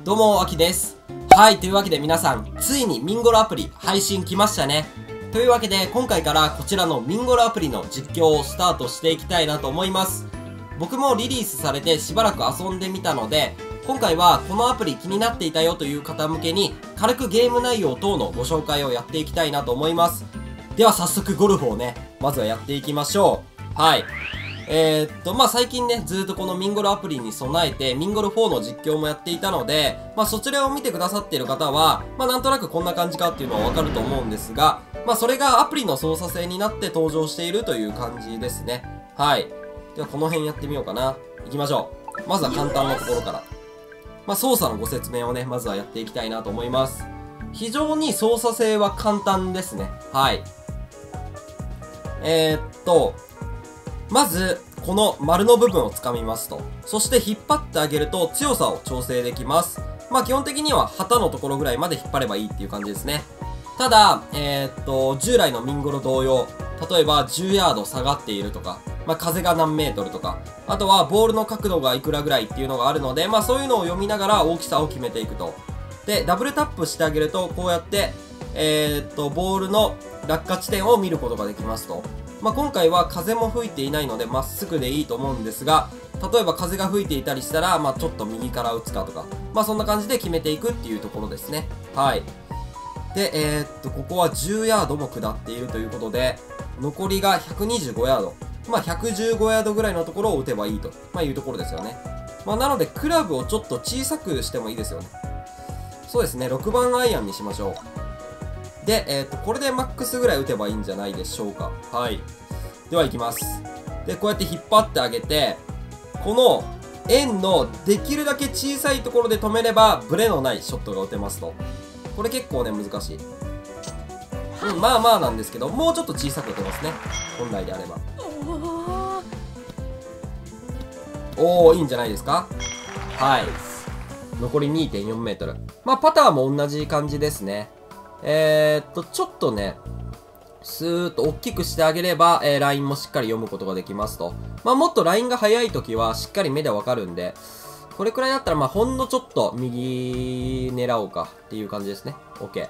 どうも、あきです。はい、というわけで皆さん、ついにミンゴルアプリ配信来ましたね。というわけで、今回からこちらのミンゴルアプリの実況をスタートしていきたいなと思います。僕もリリースされてしばらく遊んでみたので、今回はこのアプリ気になっていたよという方向けに、軽くゲーム内容等のご紹介をやっていきたいなと思います。では早速ゴルフをね、まずはやっていきましょう。はい。最近ね、ずーっとこのミンゴルアプリに備えて、ミンゴル4の実況もやっていたので、そちらを見てくださっている方は、なんとなくこんな感じかっていうのはわかると思うんですが、それがアプリの操作性になって登場しているという感じですね。はい。ではこの辺やってみようかな。行きましょう。まずは簡単なところから。操作のご説明をね、まずはやっていきたいなと思います。非常に操作性は簡単ですね。はい。まず、この丸の部分を掴みますと。そして引っ張ってあげると強さを調整できます。基本的には旗のところぐらいまで引っ張ればいいっていう感じですね。ただ、従来のミンゴル同様、例えば10ヤード下がっているとか、風が何メートルとか、あとはボールの角度がいくらぐらいっていうのがあるので、そういうのを読みながら大きさを決めていくと。で、ダブルタップしてあげると、こうやって、ボールの落下地点を見ることができますと。今回は風も吹いていないので、まっすぐでいいと思うんですが、例えば風が吹いていたりしたら、ちょっと右から打つかとか、そんな感じで決めていくっていうところですね。はい。で、ここは10ヤードも下っているということで、残りが125ヤード。115ヤードぐらいのところを打てばいいと、いうところですよね。なので、クラブをちょっと小さくしてもいいですよね。そうですね、6番アイアンにしましょう。で、これでマックスぐらい打てばいいんじゃないでしょうか。はい。では行きます。で、こうやって引っ張ってあげて、この円のできるだけ小さいところで止めれば、ブレのないショットが打てますと。これ結構ね、難しい。なんですけど、もうちょっと小さく打てますね。本来であれば。いいんじゃないですか。はい。残り 2.4 メートル。パターも同じ感じですね。ちょっとね、スーッと大きくしてあげれば、ラインもしっかり読むことができますと。もっとラインが速い時はしっかり目でわかるんで、これくらいだったらほんのちょっと右狙おうかっていう感じですね。OK。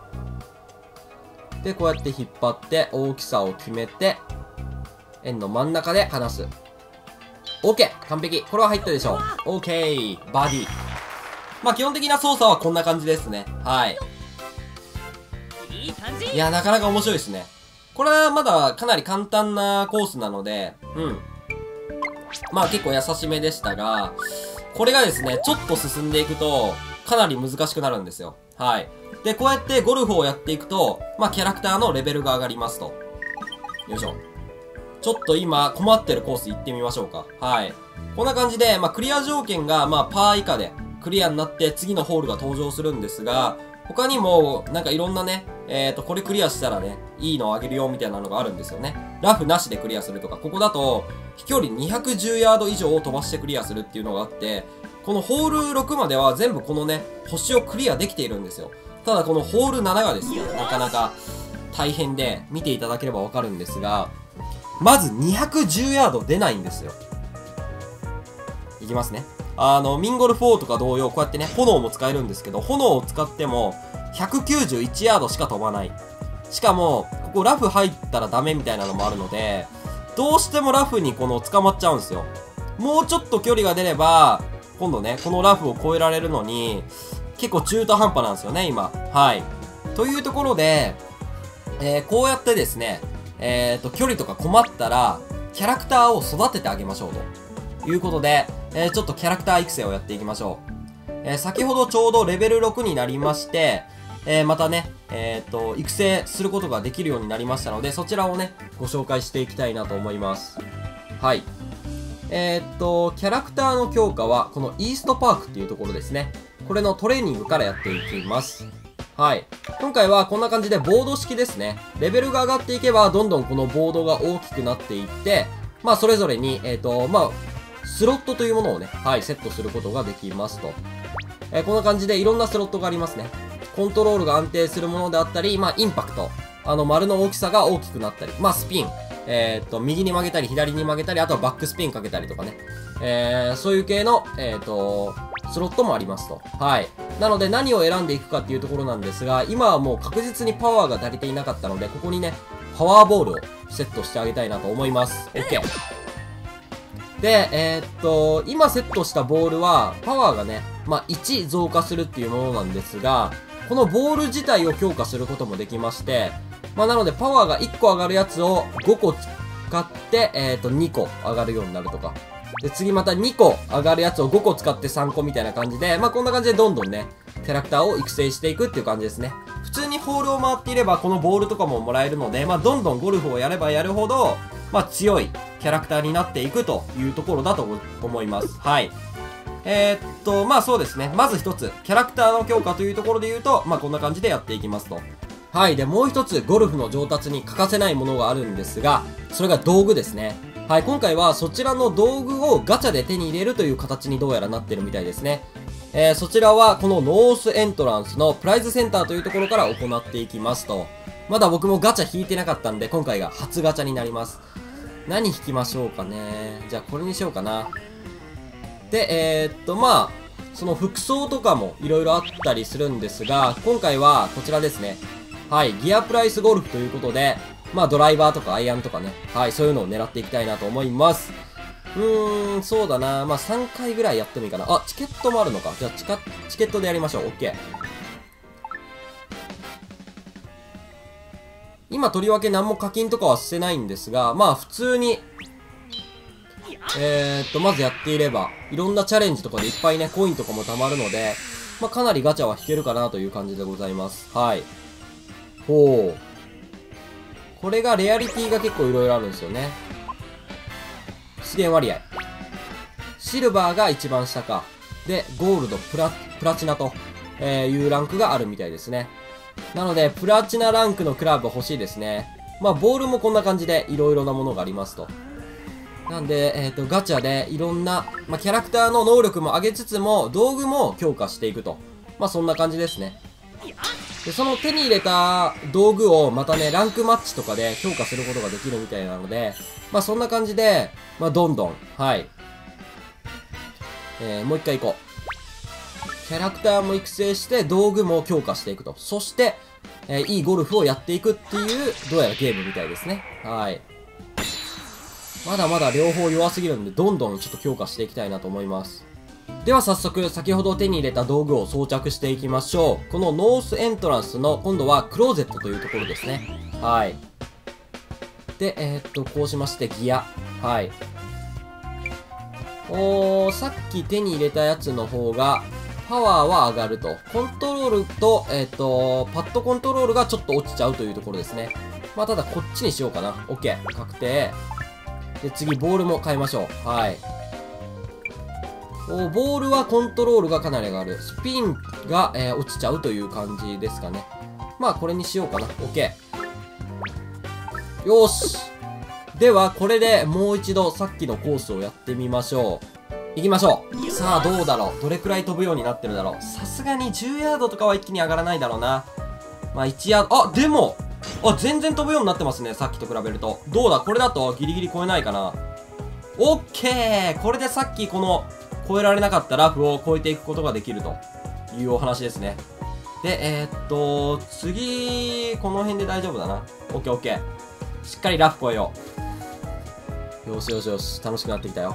で、こうやって引っ張って大きさを決めて、円の真ん中で離す。OK! 完璧。これは入ったでしょう。OK! バーディー。基本的な操作はこんな感じですね。はい。いや、なかなか面白いですね。これはまだかなり簡単なコースなので、結構優しめでしたが、これがですね、ちょっと進んでいくと、かなり難しくなるんですよ。はい。で、こうやってゴルフをやっていくと、キャラクターのレベルが上がりますと。よいしょ。ちょっと今、困ってるコース行ってみましょうか。はい。こんな感じで、クリア条件が、パー以下でクリアになって次のホールが登場するんですが、他にも、いろんなね、これクリアしたらね、いいのをあげるよみたいなのがあるんですよね。ラフなしでクリアするとか、ここだと、飛距離210ヤード以上を飛ばしてクリアするっていうのがあって、このホール6までは全部このね、星をクリアできているんですよ。ただこのホール7がですね、なかなか大変で、見ていただければわかるんですが、まず210ヤード出ないんですよ。いきますね。ミンゴル4とか同様、こうやってね、炎も使えるんですけど、炎を使っても、191ヤードしか飛ばない。しかも、ここラフ入ったらダメみたいなのもあるので、どうしてもラフに捕まっちゃうんですよ。もうちょっと距離が出れば、今度ね、このラフを越えられるのに、結構中途半端なんですよね、今。はい。というところで、こうやってですね、距離とか困ったら、キャラクターを育ててあげましょうということで、ちょっとキャラクター育成をやっていきましょう。先ほどちょうどレベル6になりまして、またね、育成することができるようになりましたので、そちらをね、ご紹介していきたいなと思います。はい。キャラクターの強化は、このイーストパークっていうところですね。これのトレーニングからやっていきます。はい。今回はこんな感じでボード式ですね。レベルが上がっていけば、どんどんこのボードが大きくなっていって、それぞれに、スロットというものをね、はい、セットすることができますと。こんな感じでいろんなスロットがありますね。コントロールが安定するものであったり、インパクト。丸の大きさが大きくなったり、スピン。右に曲げたり、左に曲げたり、あとはバックスピンかけたりとかね。そういう系の、 スロットもありますと。はい。なので何を選んでいくかっていうところなんですが、今はもう確実にパワーが足りていなかったので、ここにね、パワーボールをセットしてあげたいなと思います。OK。で、今セットしたボールは、パワーがね、まあ、1増加するっていうものなんですが、このボール自体を強化することもできまして、まあ、なのでパワーが1個上がるやつを5個使って、2個上がるようになるとか。で、次また2個上がるやつを5個使って3個みたいな感じで、まあ、こんな感じでどんどんね、キャラクターを育成していくっていう感じですね。普通にホールを回っていれば、このボールとかももらえるので、まあ、どんどんゴルフをやればやるほど、まあ、強いキャラクターになっていくというところだと思います。はい。まあそうですね。まず一つ、キャラクターの強化というところで言うと、まあこんな感じでやっていきますと。はい。で、もう一つ、ゴルフの上達に欠かせないものがあるんですが、それが道具ですね。はい。今回はそちらの道具をガチャで手に入れるという形にどうやらなってるみたいですね。そちらはこのノースエントランスのプライズセンターというところから行っていきますと。まだ僕もガチャ引いてなかったんで、今回が初ガチャになります。何引きましょうかね。じゃあこれにしようかな。で、まあ、その服装とかも色々あったりするんですが、今回はこちらですね。はい、ギアプライスゴルフということで、まあドライバーとかアイアンとかね、はい、そういうのを狙っていきたいなと思います。そうだな。まあ3回ぐらいやってもいいかな。あ、チケットもあるのか。じゃあチケットでやりましょう。OK。今とりわけ何も課金とかはしてないんですが、まあ普通に、まずやっていれば、いろんなチャレンジとかでいっぱいね、コインとかも貯まるので、まあかなりガチャは引けるかなという感じでございます。はい。ほう。これがレアリティが結構いろいろあるんですよね。資源割合。シルバーが一番下か。で、ゴールド、プラチナと、いうランクがあるみたいですね。なので、プラチナランクのクラブ欲しいですね。まあ、ボールもこんな感じでいろいろなものがありますと。なんで、ガチャでいろんな、まあ、キャラクターの能力も上げつつも、道具も強化していくと。まあ、そんな感じですね。で、その手に入れた道具をまたね、ランクマッチとかで強化することができるみたいなので、まあ、そんな感じで、まあ、どんどん、はい。もう一回行こう。キャラクターも育成して道具も強化していくと。そして、いいゴルフをやっていくっていう、どうやらゲームみたいですね。はい。まだまだ両方弱すぎるんで、どんどんちょっと強化していきたいなと思います。では早速、先ほど手に入れた道具を装着していきましょう。このノースエントランスの、今度はクローゼットというところですね。はい。で、こうしまして、ギア。はい。さっき手に入れたやつの方が、パワーは上がると。コントロールと、パッドコントロールがちょっと落ちちゃうというところですね。まあ、ただこっちにしようかな。OK。確定。で、次、ボールも変えましょう。はい。ボールはコントロールがかなり上がる。スピンが、落ちちゃうという感じですかね。まあ、これにしようかな。OK。よーし。では、これでもう一度さっきのコースをやってみましょう。行きましょう。さあ、どうだろう。どれくらい飛ぶようになってるだろう。さすがに10ヤードとかは一気に上がらないだろうな。まあ、1ヤード、あ、でも、全然飛ぶようになってますね。さっきと比べると。どうだこれだとギリギリ超えないかな。オッケー。これでさっきこの、超えられなかったラフを超えていくことができるというお話ですね。で、次、この辺で大丈夫だな。オッケーオッケー。しっかりラフ超えよう。よしよしよし。楽しくなってきたよ。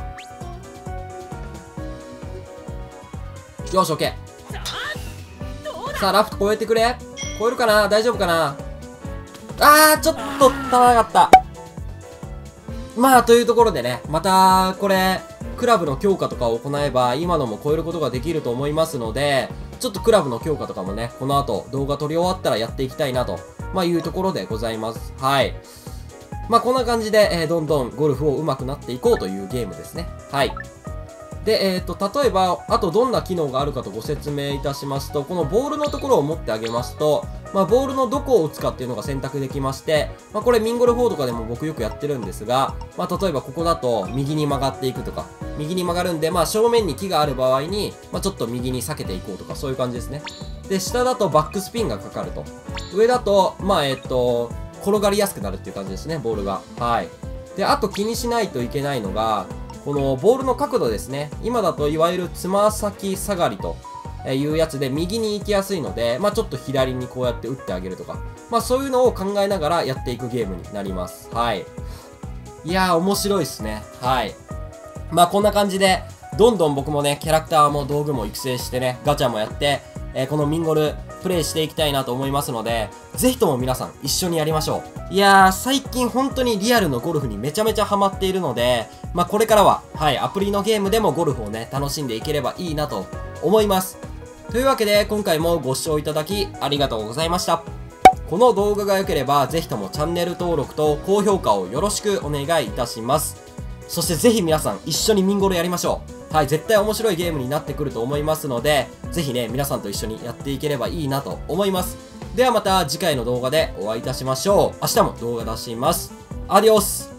よし、オッケー。さあ、ラフ超えてくれ。超えるかな大丈夫かな。ちょっと足らなかった。まあ、というところでね、また、これ、クラブの強化とかを行えば、今のも超えることができると思いますので、ちょっとクラブの強化とかもね、この後、動画撮り終わったらやっていきたいなと、まあ、いうところでございます。はい。まあ、こんな感じで、どんどんゴルフを上手くなっていこうというゲームですね。はい。で、例えば、あとどんな機能があるかとご説明いたしますと、このボールのところを持ってあげますと、まあ、ボールのどこを打つかっていうのが選択できまして、まあ、これミンゴル4とかでも僕よくやってるんですが、まあ、例えばここだと右に曲がっていくとか、右に曲がるんで、まあ、正面に木がある場合に、まあ、ちょっと右に避けていこうとか、そういう感じですね。で、下だとバックスピンがかかると。上だと、まあ、転がりやすくなるっていう感じですね、ボールが。はい。で、あと気にしないといけないのが、 このボールの角度ですね。今だといわゆるつま先下がりというやつで右に行きやすいので、まあちょっと左にこうやって打ってあげるとか、まあそういうのを考えながらやっていくゲームになります。はい。いやー面白いですね。はい。まあこんな感じで、どんどん僕もね、キャラクターも道具も育成してね、ガチャもやって、このミンゴルプレイしていきたいなと思いますので、ぜひとも皆さん一緒にやりましょう。いやー、最近本当にリアルのゴルフにめちゃめちゃハマっているので、まあこれからは、はい、アプリのゲームでもゴルフをね、楽しんでいければいいなと思います。というわけで、今回もご視聴いただきありがとうございました。この動画が良ければ、ぜひともチャンネル登録と高評価をよろしくお願いいたします。そしてぜひ皆さん一緒にミンゴルやりましょう。はい、絶対面白いゲームになってくると思いますので、ぜひね、皆さんと一緒にやっていければいいなと思います。ではまた次回の動画でお会いいたしましょう。明日も動画出します。アディオス。